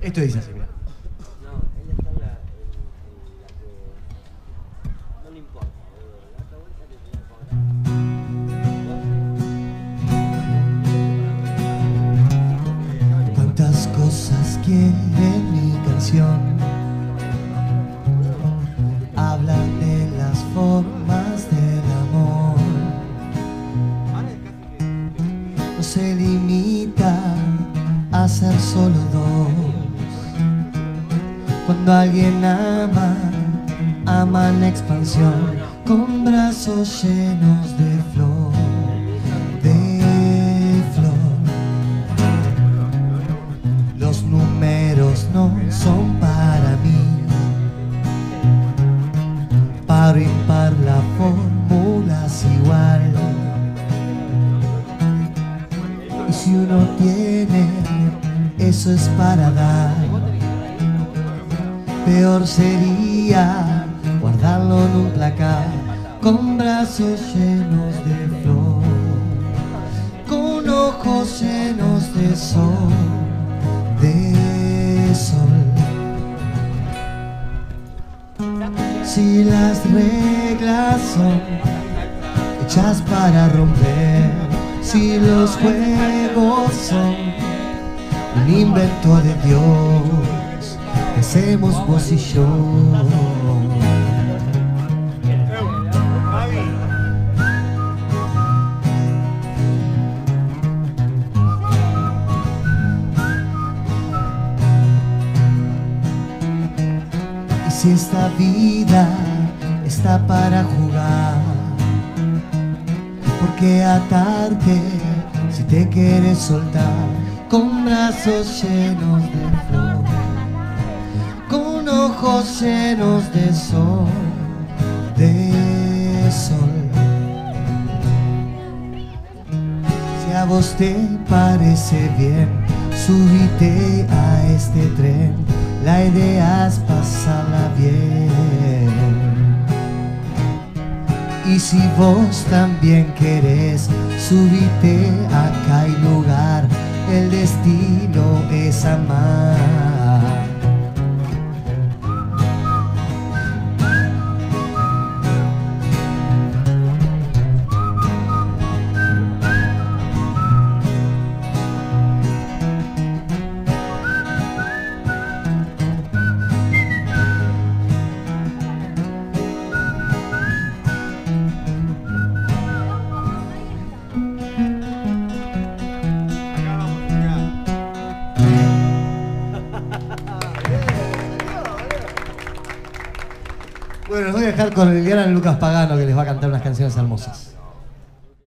Esto dice así, mira. No, ella está en la que no le importa, la otra vuelta que tenía que cobrar. Cuántas cosas quiere mi canción. Habla de las formas del amor. No se limita a ser solo dos. Cuando alguien ama, ama en expansión, con brazos llenos de flor, de flor. Los números no son para mí, par impar la fórmula es igual. Y si uno tiene, eso es para dar. Peor sería guardarlo en un placar con brazos llenos de flor, con ojos llenos de sol, de sol. Si las reglas son hechas para romper, si los juegos son un invento de Dios, ¿qué hacemos vos y yo? Y si esta vida está para jugar, ¿por qué atarte si te quieres soltar? Con brazos llenos de flor, con ojos llenos de sol, de sol. Si a vos te parece bien, subite a este tren, la idea es pasarla bien. Y si vos también querés, subite, acá hay lugar, el destino es amar. Bueno, los voy a dejar con el gran Lucas Pagano, que les va a cantar unas canciones hermosas.